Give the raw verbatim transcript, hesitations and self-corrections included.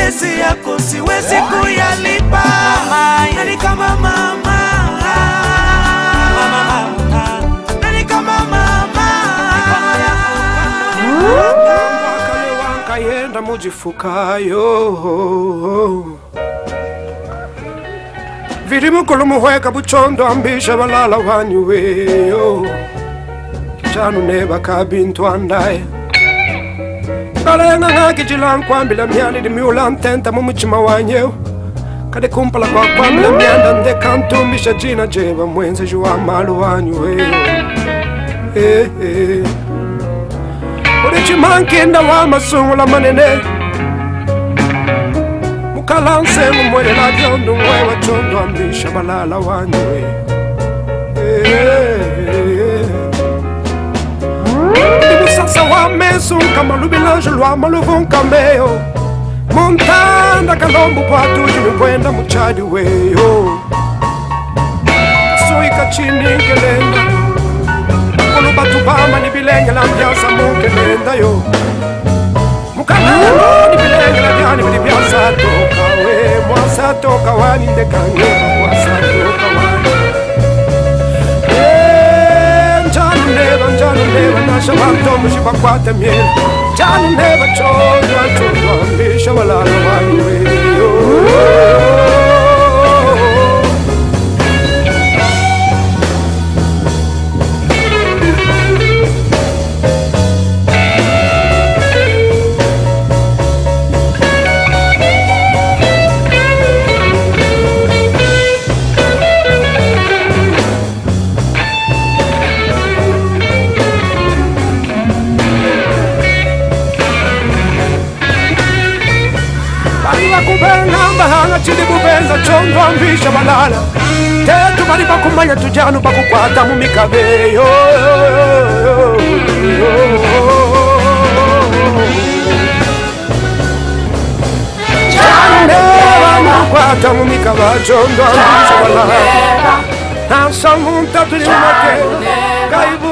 malezi yako siwezi kuyalipa. Nani kama mama, nani kama mama. Wakale wankayenda mujifukayo Viri mukulu muhweka buchondo ambisha balala wanyuweyo Chanu neba kabintu andaye Kalenga ngaki jilan kwambila myani di miula ntenta mumuchima wanyew Kade kumpala kwa kwambila myanda nde kantumbisha jina jeba mwenze juwa malu wanyuweyo Eh eh Urichi mankinda wa masungu la manene Mukalanse mwere la diondu mwewa chondo ambisha balala wanywe Ibu sasa wa mesu kama lubilanjo lwa maluvunka meyo Montanda kalombu kwa tuji mwenda mchadi weyo Suika chini kelenda Batupama ni bilenge la mbiasa muke nenda yo Mukanalo ni bilenge la diani ni biasa toka we Mwasa toka wani ndekange Mwasa toka wani Eh, njanu neba, njanu neba Nasha wanto mshipa kwa temye Njanu neba chodwa, chodwa Mbisha walala wani we Chidi bubenza chondo ambisha balala Tetu bali bakumanya tujanu bakukwata mumikabeyo Chaneba mukwata mumikaba chondo ambisha balala Nansa munta tuli mwake Kaibu